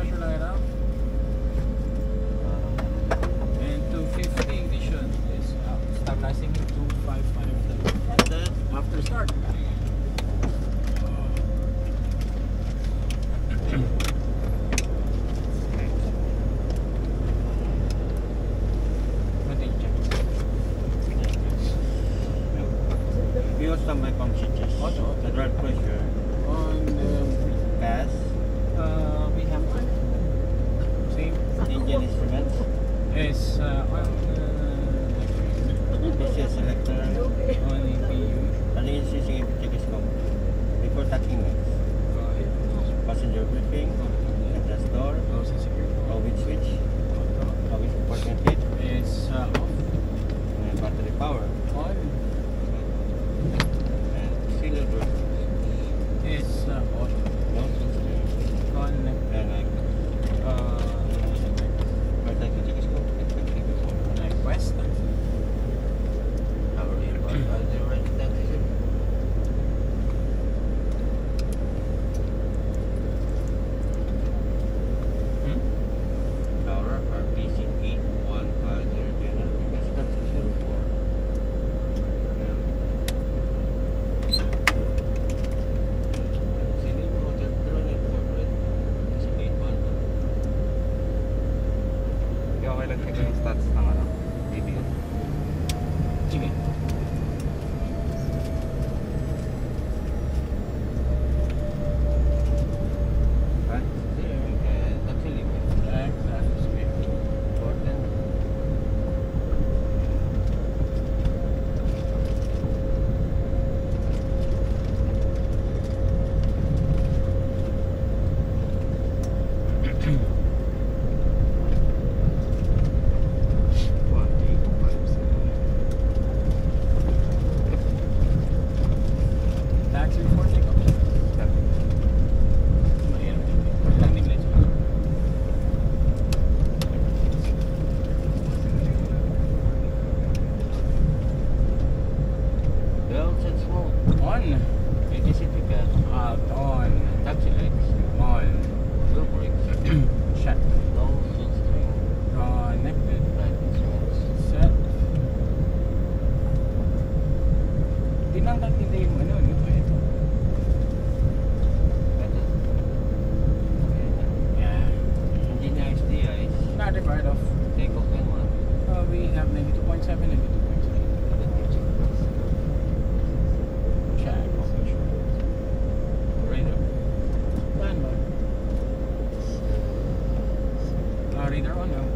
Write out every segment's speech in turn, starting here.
pressure light up. And 250 ignition is stabilizing at 255 after start. Standby pump switches. The drag pressure On gas. we have same Engine instruments. is on PCS selector. on EPU. Alien switching gyroscope. Before touching mix. Passenger briefing. Adjust door. Close and secure. Ovid switch. Ovid compartment heat. Is off. And battery power. On And serial door. is on. No switch. On And vertical gyroscope. west. Power in. Power RPC 8154. Okay lang ito yung stats ng video. Sige. Taxi before takeoff. Landing lights. Belts and smoke. On. ATC gas. Out. On. Taxi legs. On. Wheel brakes. Shut. No switch string. Connected. Right instruments. Set. Tinanggal nila yung ano, no? Ito. Yeah. Hindi niya SDI. Not required of. Take off and one. We have 92.7 and 92.7. Check. Radar. Standby. Radar on now.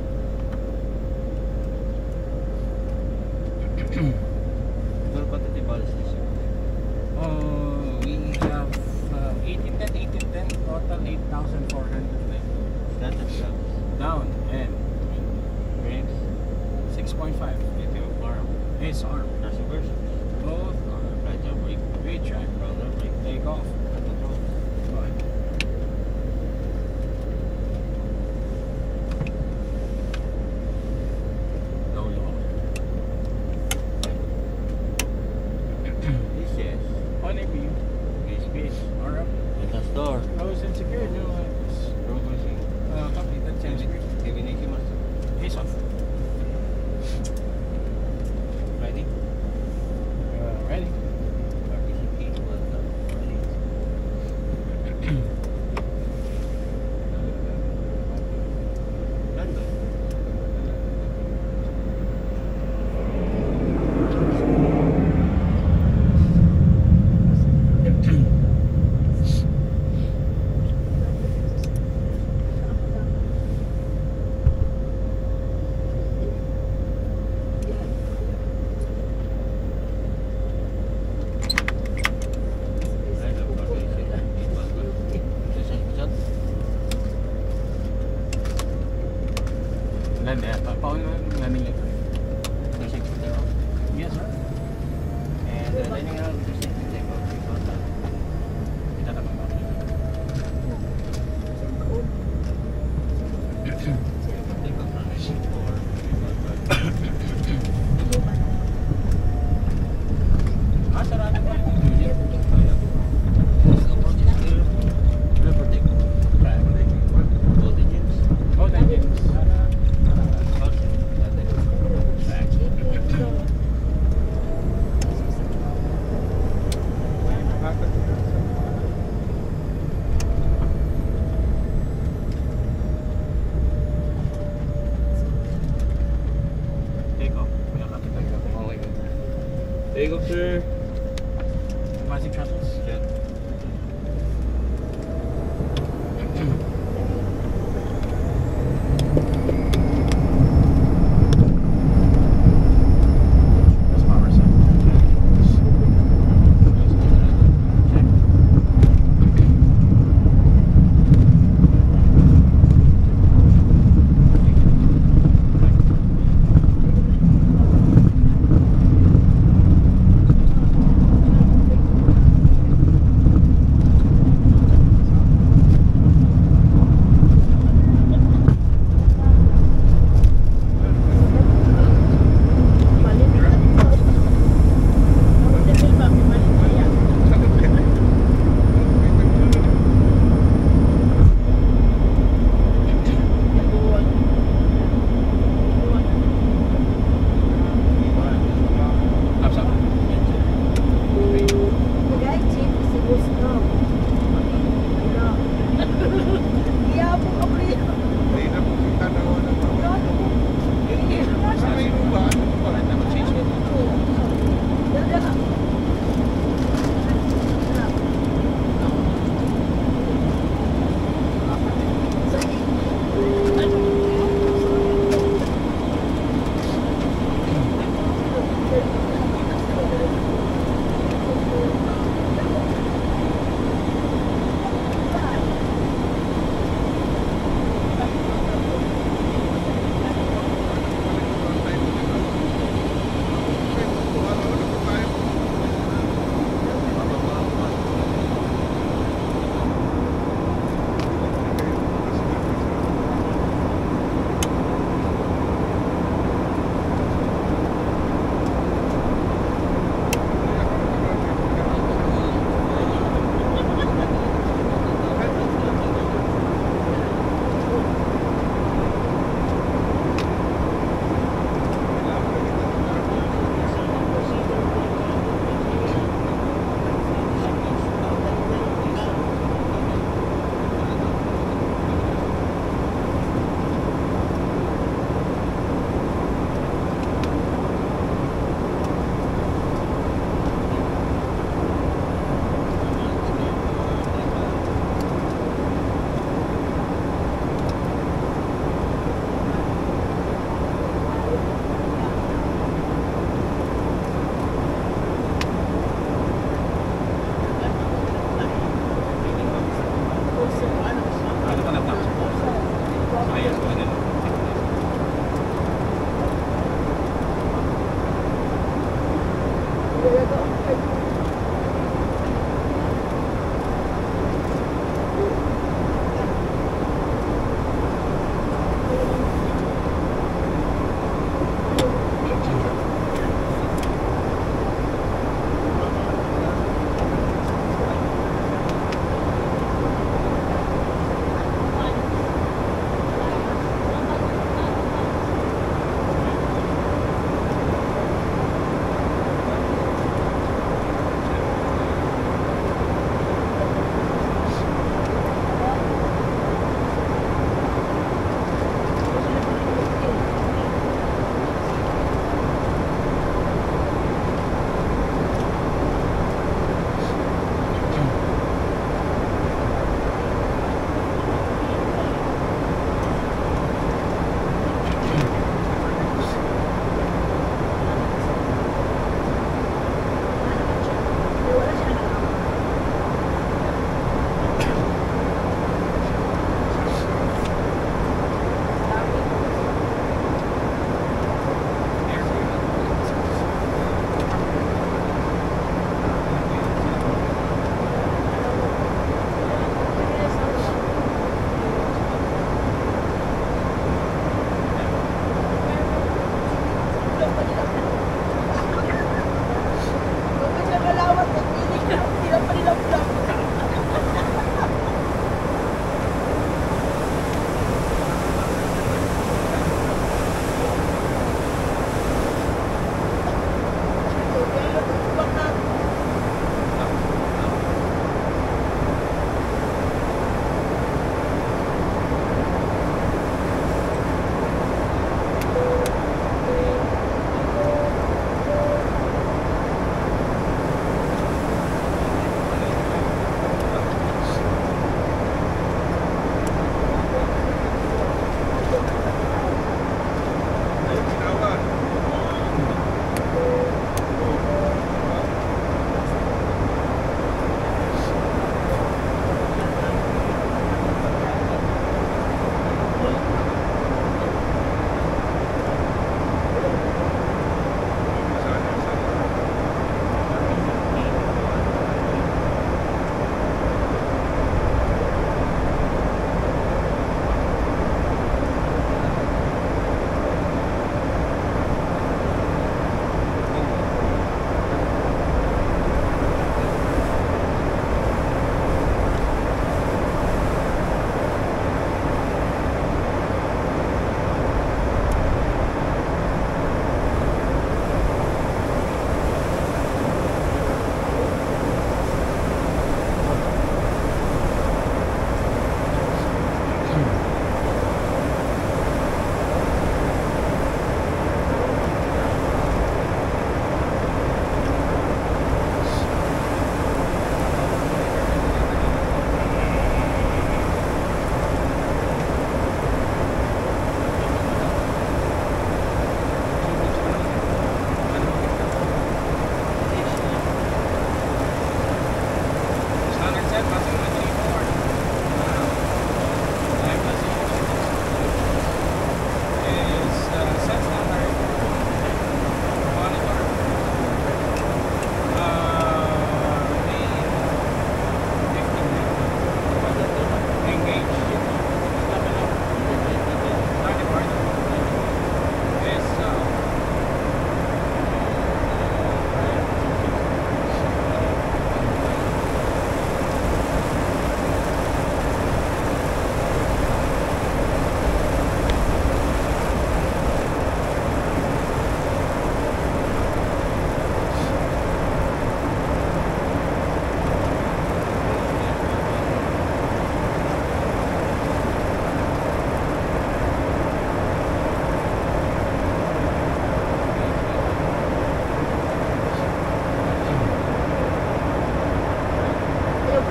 Fuel quantity ballast system. We have 1810, total 8,400. Standard shocks. Down and Brakes. 6.5. ATO arm. Ace arm. Reverse. Both are Right arm brake. great track. Roller brake. Take off. Control. Low low. This is On APU. space. Or up. Adjust door. Close and secure. No, Room pushing. copy. That same screen. Divinity master. Ace off. Ready? Ready. RTCP. London. Rising Trestles? Yeah. That's Palmerston.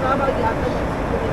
Tama yata yung siguro